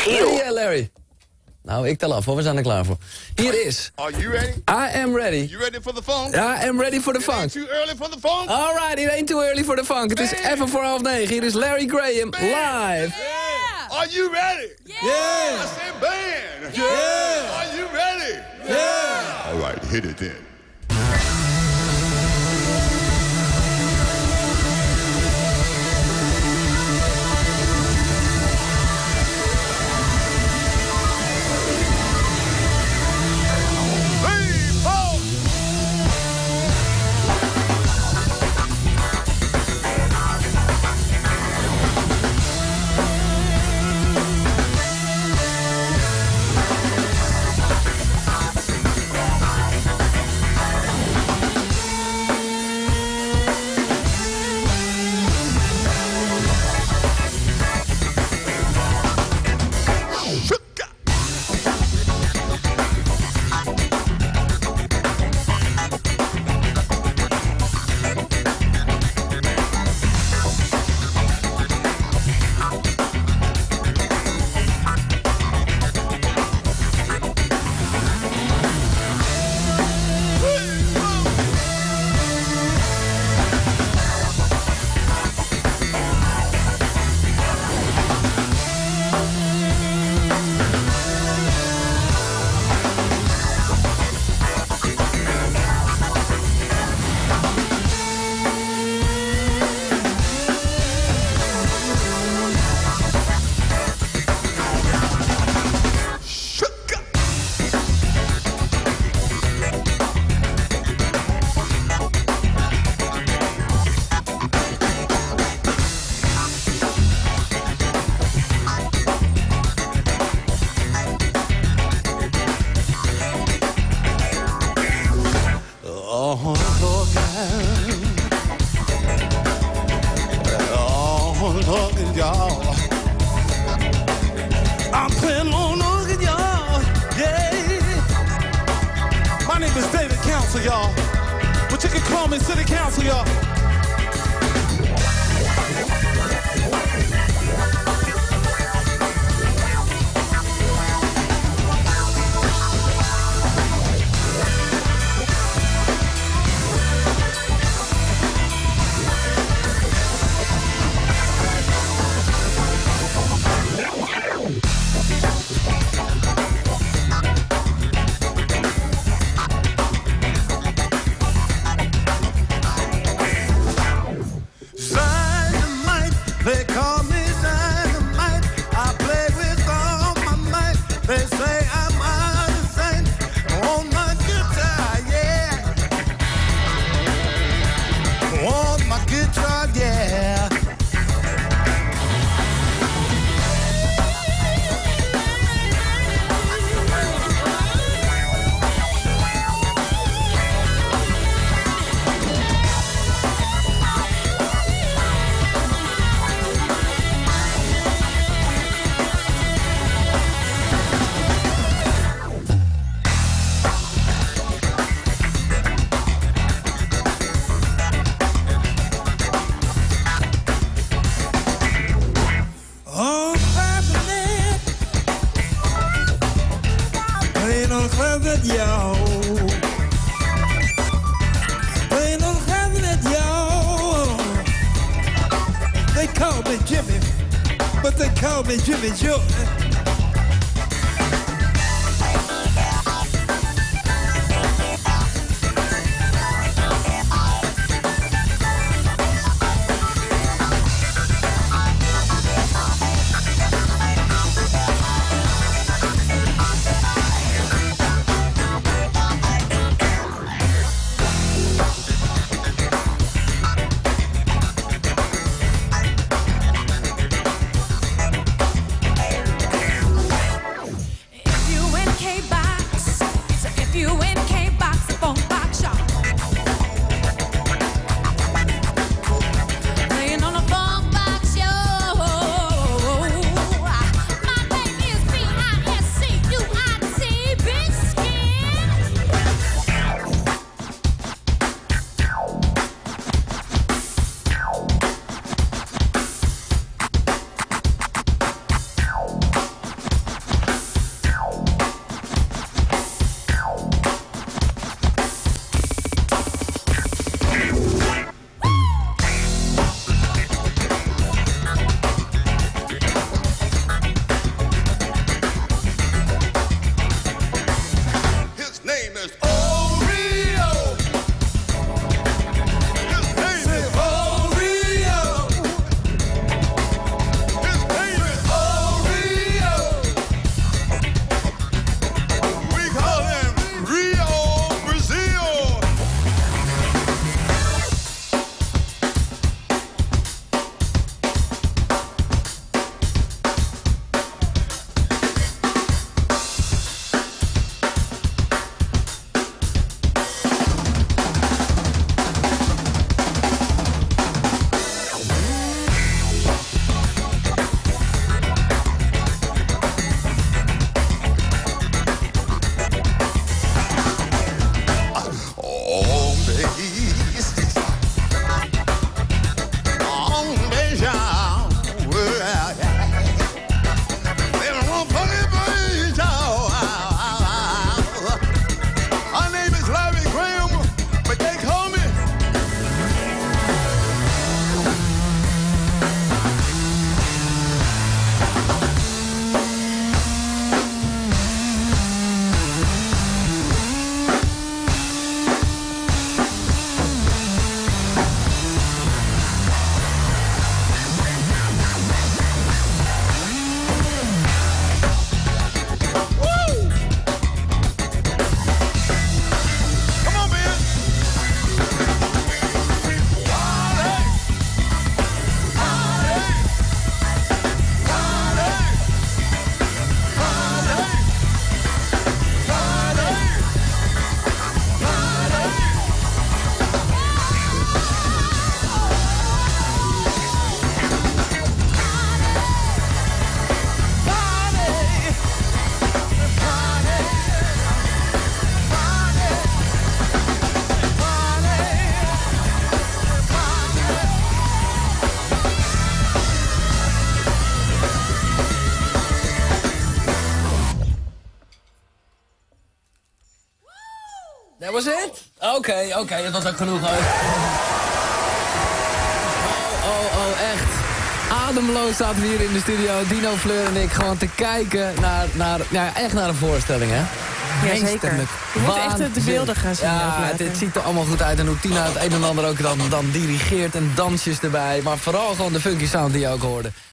Michiel. Hey Larry. Nou, ik tel af hoor, we zijn er klaar voor. Hier is... Are you ready? I am ready. You ready for the funk? I am ready for the It ain't funk. too early for the funk? Alright, it ain't too early for the funk. Het is even voor 8:30. Hier is Larry Graham, live. Are you ready? Yeah. I said band. Yeah. Are you ready? Yeah. All right, hit it then. I'm playing on looking, y'all. Yeah. My name is David Council, y'all. But you can call me City Council, y'all. They call me Dynamite. I play with all my might. They say I'm out of sight on my guitar, yeah. On my guitar, yeah. Yo, ain't no having it, yo. They call me Jimmy, but they call me Jimmy Joe. was het? Oké, het was ook genoeg. Oh, echt. Ademloos zaten we hier in de studio, Dino, Fleur en ik, gewoon te kijken echt naar een voorstelling, hè? Jazeker. Je moet echt de beelden gaan zien. Ja, het ziet er allemaal goed uit. En hoe Tina het een en ander ook dan dirigeert en dansjes erbij. Maar vooral gewoon de funky sound die je ook hoorde.